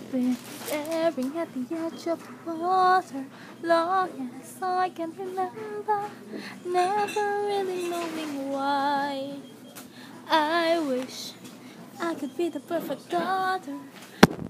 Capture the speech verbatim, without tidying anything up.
been staring at the edge of the water long as I can remember, never really knowing why. I wish I could be the perfect daughter,